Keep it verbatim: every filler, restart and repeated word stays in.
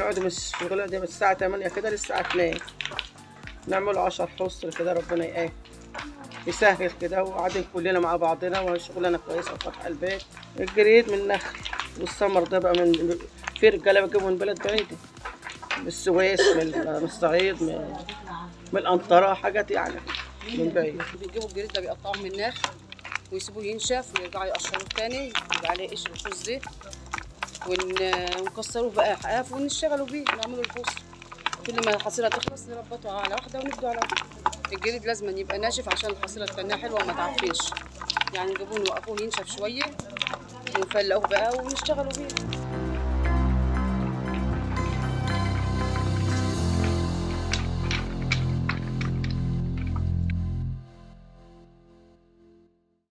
بنقعد من الشغل دي من الساعة تمانية كده للساعة اتنين، نعمل عشر حصر كده. ربنا ايه يسهل كده، وقاعدين كلنا مع بعضنا وشغلانة كويسة وفاتحة البيت. الجريد من النخل، والسمر ده بقى من في رجالة بيجيبوا من بلد بعيدة، من السويس، من من الصعيد، من من الأنطرة، حاجات يعني من بعيد. بيجيبوا الجريد ده بيقطعوه من النخل ويسيبوه ينشف ويرجعوا يقشروه تاني، يبقى عليه قشر وفوز زيت، ونكسروه بقى حقاف ونشتغلوا بيه نعملوا الفوس. كل ما الحصيلة تخلص نربطه على واحدة ونبدو على واحدة. الجريد لازم يبقى ناشف عشان الحصيلة تتناه حلوة وما تعفنش، يعني نجيبوه نوقفوه ينشف شوية ونفلقوه بقى ونشتغلوا بيه.